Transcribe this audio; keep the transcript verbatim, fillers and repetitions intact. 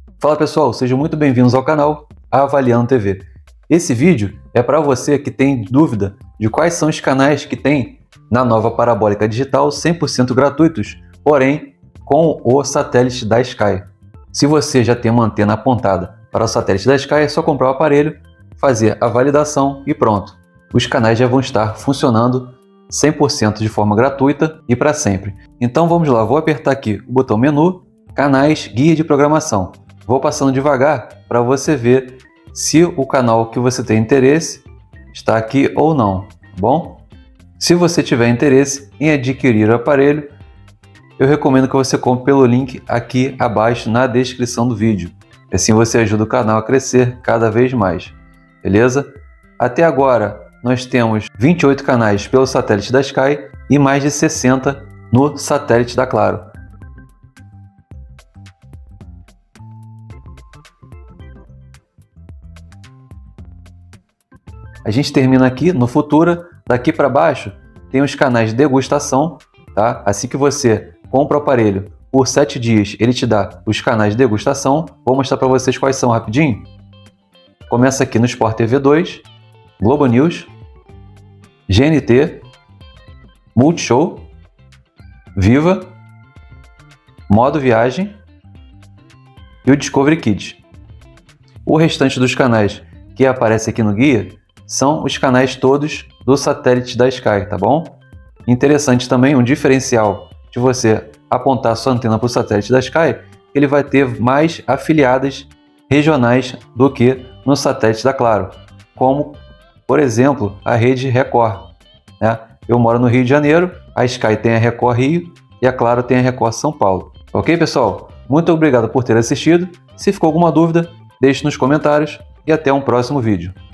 Fala pessoal, sejam muito bem-vindos ao canal Avaliando T V. Esse vídeo é para você que tem dúvida de quais são os canais que tem na nova parabólica digital cem por cento gratuitos, porém com o satélite da Sky. Se você já tem uma antena apontada para o satélite da Sky, é só comprar o aparelho, fazer a validação e pronto. Os canais já vão estar funcionando cem por cento de forma gratuita e para sempre. Então vamos lá, vou apertar aqui o botão menu, canais, guia de programação. Vou passando devagar para você ver se o canal que você tem interesse está aqui ou não, tá bom? Se você tiver interesse em adquirir o aparelho, eu recomendo que você compre pelo link aqui abaixo na descrição do vídeo. Assim você ajuda o canal a crescer cada vez mais, beleza? Até agora nós temos vinte e oito canais pelo satélite da Sky e mais de sessenta no satélite da Claro. A gente termina aqui no Futura. Daqui para baixo tem os canais de degustação, tá? Assim que você compra o aparelho, por sete dias ele te dá os canais de degustação. Vou mostrar para vocês quais são rapidinho. Começa aqui no Sport T V dois, Globo News, G N T, Multishow, Viva, Modo Viagem e o Discovery Kids. O restante dos canais que aparece aqui no guia são os canais todos do satélite da Sky, tá bom? Interessante também, um diferencial de você apontar sua antena para o satélite da Sky, ele vai ter mais afiliadas regionais do que no satélite da Claro, como, por exemplo, a rede Record, né? Eu moro no Rio de Janeiro, a Sky tem a Record Rio e a Claro tem a Record São Paulo. Ok, pessoal? Muito obrigado por ter assistido. Se ficou alguma dúvida, deixe nos comentários e até um próximo vídeo.